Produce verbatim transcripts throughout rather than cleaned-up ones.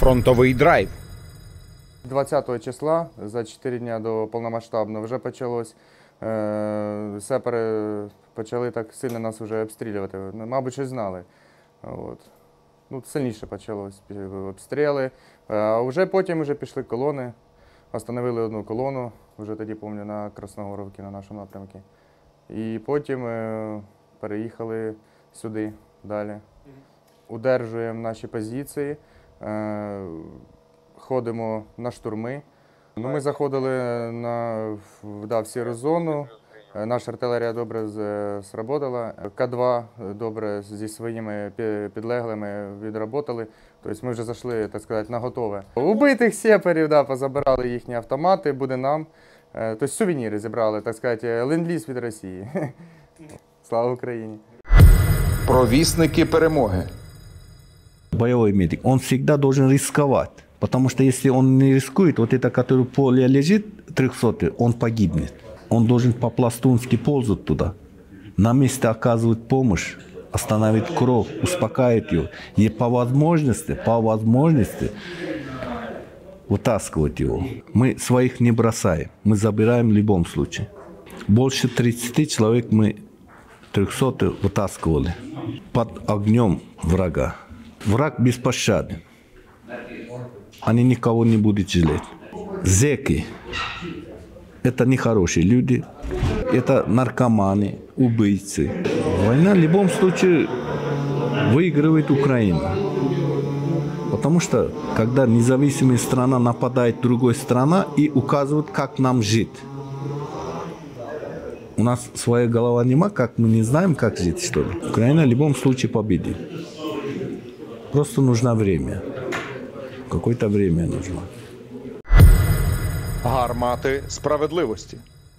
фронтовий драйв. двадцятого числа, за чотири дні до повномасштабного, вже почалось, е, сепари почали так сильно нас вже обстрілювати. Мабуть, щось знали. От. Ну, сильніше почалось обстріли. А вже потім вже пішли колони, остановили одну колону, вже тоді, пам'ятаю, на Красногоровці, на нашому напрямку. І потім е, переїхали сюди далі. Удержуємо наші позиції, е, ходимо на штурми. Ну, ми заходили на да, в сіру зону, наша артилерія добре зработала, К два добре зі своїми підлеглими відработали. Тобто ми вже зайшли, так сказати, на готове. Убитих сепарів, да, позабирали їхні автомати, буде нам. Тобто сувеніри зібрали, так сказати, ленд-ліз від Росії. Слава Україні! Провісники перемоги. Боевой медик, он всегда должен рисковать. Потому что если он не рискует, вот это, который в поле лежит, трехсотый, он погибнет. Он должен по-пластунски ползать туда. На месте оказывать помощь, остановить кровь, успокаивать ее. И по возможности, по возможности вытаскивать его. Мы своих не бросаем, мы забираем в любом случае. Больше тридцати человек мы трехсотый вытаскивали под огнем врага. Враг беспощаден. Они никого не будут жалеть. Зеки – это нехорошие люди, это наркоманы, убийцы. Война в любом случае выигрывает Украина. Потому что, когда независимая страна нападает другой страна и указывает, как нам жить. У нас своя голова нема, как мы не знаем, как жить, что ли. Украина в любом случае победит. Просто нужно время. Какое-то время нужно. Гармати справедливості.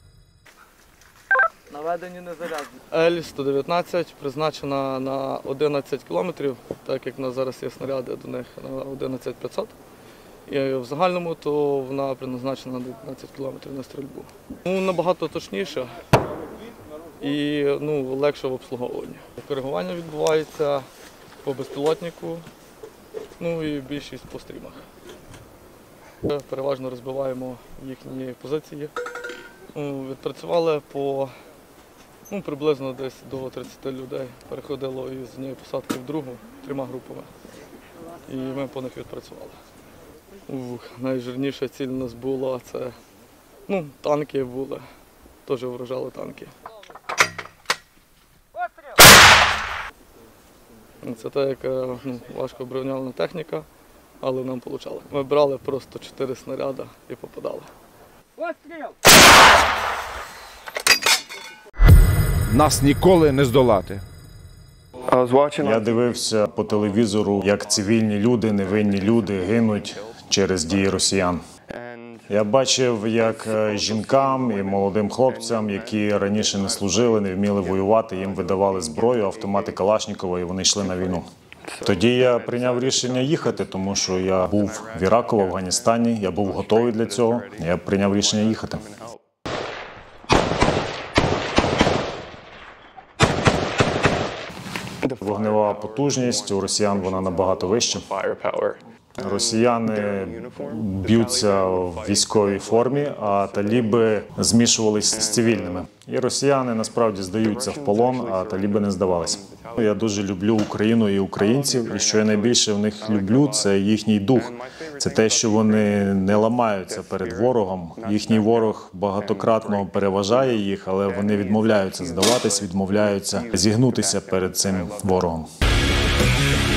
Наведені незарядні. Ель сто дев'ятнадцять призначена на одинадцять кілометрів, так як у нас зараз є снаряди до них на одинадцять п'ятсот. І в загальному то вона призначена на дев'ятнадцять кілометрів на стрільбу. Ну, набагато точніше і ну, легше в обслуговуванні. Коригування відбувається по безпілотнику, ну і більшість по стрімах. Переважно розбиваємо їхні позиції. Відпрацювали по ну, приблизно десь до тридцяти людей. Переходило із однієї посадки в другу трьома групами. І ми по них відпрацювали. Ух, найжирніша ціль у нас була це ну, танки були. Теж вражали танки. Це та, яка ну, важко броньована техніка, але нам вийшло. Ми брали просто чотири снаряди і попадали. Нас ніколи не здолати. Я дивився по телевізору, як цивільні люди, невинні люди гинуть через дії росіян. Я бачив, як жінкам і молодим хлопцям, які раніше не служили, не вміли воювати, їм видавали зброю, автомати Калашнікова, і вони йшли на війну. Тоді я прийняв рішення їхати, тому що я був в Іраку, в Афганістані, я був готовий для цього, я прийняв рішення їхати. Вогнева потужність у росіян вона набагато вища. Росіяни б'ються в військовій формі, а таліби змішувалися з цивільними. І росіяни насправді здаються в полон, а таліби не здавалися. Я дуже люблю Україну і українців, і що я найбільше в них люблю – це їхній дух. Це те, що вони не ламаються перед ворогом. Їхній ворог багатократно переважає їх, але вони відмовляються здаватись, відмовляються зігнутися перед цим ворогом.